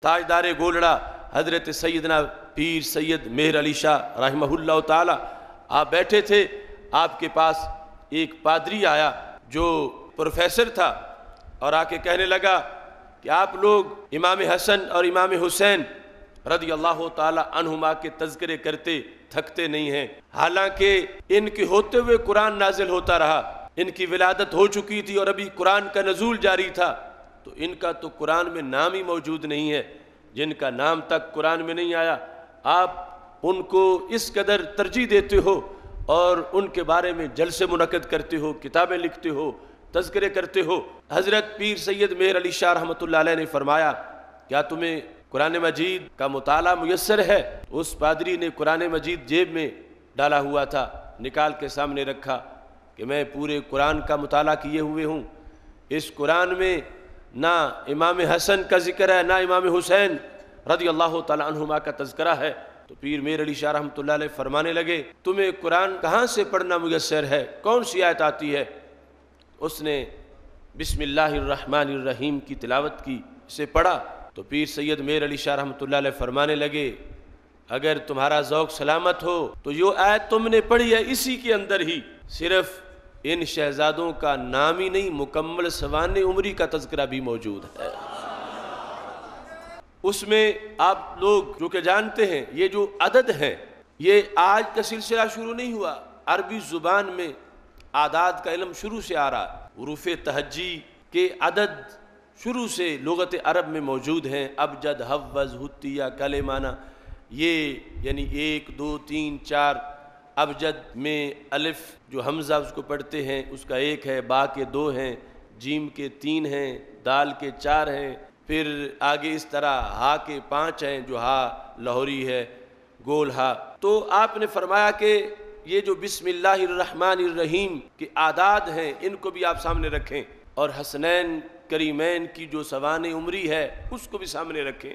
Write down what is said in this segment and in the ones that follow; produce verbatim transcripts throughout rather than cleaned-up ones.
تاجدار گولڑا حضرت سیدنا پیر سید مہر علی شاہ رحمہ اللہ تعالی آپ بیٹھے تھے، آپ کے پاس ایک پادری آیا جو پروفیسر تھا اور آ کے کہنے لگا کہ آپ لوگ امام حسن اور امام حسین رضی اللہ تعالی عنہما کے تذکرے کرتے تھکتے نہیں ہیں، حالانکہ ان کے ہوتے ہوئے قرآن نازل ہوتا رہا، ان کی ولادت ہو چکی تھی اور ابھی قرآن کا نزول جاری تھا، تو ان کا تو قرآن میں نام ہی موجود نہیں ہے، جن کا نام تک قرآن میں نہیں آیا آپ ان کو اس قدر ترجیح دیتے ہو اور ان کے بارے میں جلسے منعقد کرتے ہو، کتابیں لکھتے ہو، تذکرے کرتے ہو۔ حضرت پیر سید مہر علی شاہ رحمۃ اللہ علیہ نے فرمایا کیا تمہیں قرآن مجید کا مطالعہ میسر ہے؟ اس پادری نے قرآن مجید جیب میں ڈالا ہوا تھا، نکال کے سامنے رکھا کہ میں پورے قرآن کا مطالعہ کیے ہوئے ہوں، اس قرآن میں نہ امام حسن کا ذکر ہے نہ امام حسین رضی اللہ تعالی عنہما کا تذکرہ ہے۔ تو پیر مہر علی شاہ رحمۃ اللہ علیہ فرمانے لگے تمہیں قرآن کہاں سے پڑھنا میسر ہے، کون سی آیت آتی ہے؟ اس نے بسم اللہ الرحمن الرحیم کی تلاوت کی، اسے پڑھا تو پیر سید مہر علی شاہ رحمۃ اللہ علیہ فرمانے لگے اگر تمہارا ذوق سلامت ہو تو یہ آیت تم نے پڑھی ہے اسی کے اندر ہی صرف ان شہزادوں کا نام ہی نہیں، مکمل سوانح عمری کا تذکرہ بھی موجود ہے۔ اس میں آپ لوگ جو کہ جانتے ہیں یہ جو عدد ہیں یہ آج کا سلسلہ شروع نہیں ہوا، عربی زبان میں اعداد کا علم شروع سے آ رہا ہے، حروف تہجی کے عدد شروع سے لغت عرب میں موجود ہیں، ابجد، حوض، ہتیہ، کلمانہ، یہ یعنی ایک دو تین چار۔ ابجد میں الف جو حمزہ اس کو پڑھتے ہیں اس کا ایک ہے، با کے دو ہیں، جیم کے تین ہیں، دال کے چار ہیں، پھر آگے اس طرح ہا کے پانچ ہیں جو ہا لاہوری ہے، گول ہا۔ تو آپ نے فرمایا کہ یہ جو بسم اللہ الرحمن الرحیم کے اعداد ہیں ان کو بھی آپ سامنے رکھیں اور حسنین کریمین کی جو سوانح عمری ہے اس کو بھی سامنے رکھیں۔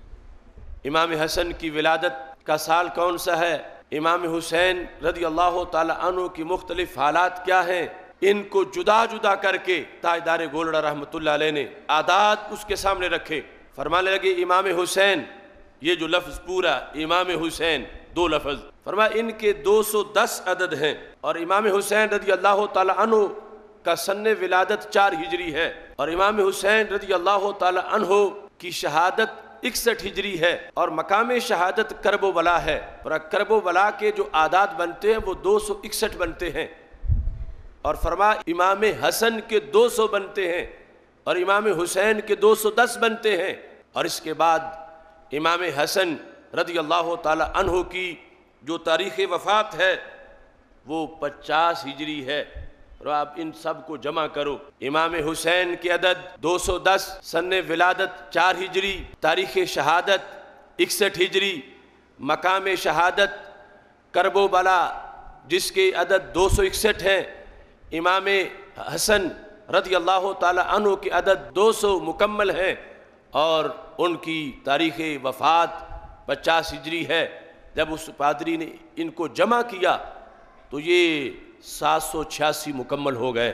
امام حسن کی ولادت کا سال کون سا ہے، امام حسین رضی اللہ تعالی عنہ کی مختلف حالات کیا ہیں، ان کو جدا جدا کر کے تاجدار گولڑا رحمۃ اللہ علیہ نے اعداد اس کے سامنے رکھے۔ فرمانے لگے امام حسین، یہ جو لفظ پورا امام حسین دو لفظ، فرمایا ان کے دو سو دس عدد ہیں، اور امام حسین رضی اللہ تعالی عنہ کا سن ولادت چار ہجری ہے، اور امام حسین رضی اللہ تعالی عنہ کی شہادت اکسٹھ ہجری ہے، اور مقام شہادت کرب و بلا ہے، اور کرب و بلا کے جو اعداد بنتے ہیں وہ دو سو اکسٹھ بنتے ہیں، اور فرما امام حسن کے دو سو بنتے ہیں اور امام حسین کے دو سو دس بنتے ہیں، اور اس کے بعد امام حسن رضی اللہ تعالی عنہ کی جو تاریخ وفات ہے وہ پچاس ہجری ہے، اور آپ ان سب کو جمع کرو، امام حسین کے عدد دو سو دس، سن ولادت چار ہجری، تاریخ شہادت اکسٹھ ہجری، مقام شہادت کرب و بلا جس کے عدد دو سو اکسٹھ ہیں، امام حسن رضی اللہ تعالی عنہ کے عدد دو سو مکمل ہیں، اور ان کی تاریخ وفات پچاس ہجری ہے۔ جب اس پادری نے ان کو جمع کیا تو یہ سات سو چھیاسی مکمل ہو گئے۔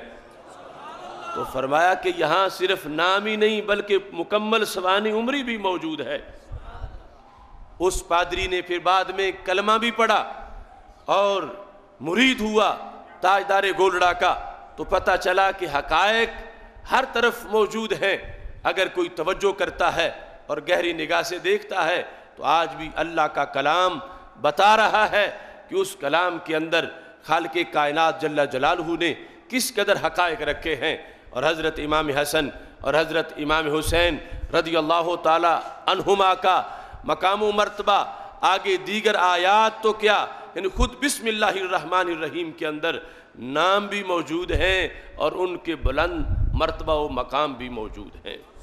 تو فرمایا کہ یہاں صرف نام ہی نہیں بلکہ مکمل سوانح عمری بھی موجود ہے۔ اس پادری نے پھر بعد میں کلمہ بھی پڑھا اور مرید ہوا تاجدار گولڑا کا، تو پتہ چلا کہ حقائق ہر طرف موجود ہیں، اگر کوئی توجہ کرتا ہے اور گہری نگاہ سے دیکھتا ہے تو آج بھی اللہ کا کلام بتا رہا ہے کہ اس کلام کے اندر خالق کائنات جل جلالہ نے کس قدر حقائق رکھے ہیں، اور حضرت امام حسن اور حضرت امام حسین رضی اللہ تعالی عنہما کا مقام و مرتبہ آگے دیگر آیات تو کیا، یعنی خود بسم اللہ الرحمن الرحیم کے اندر نام بھی موجود ہیں اور ان کے بلند مرتبہ و مقام بھی موجود ہیں۔